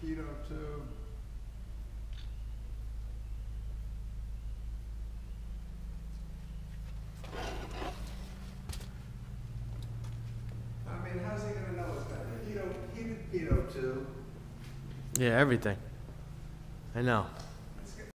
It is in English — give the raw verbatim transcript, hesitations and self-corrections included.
mosquito tube. I mean, how's he gonna know it's got a heated, heated pitot tube? Yeah, everything. I know.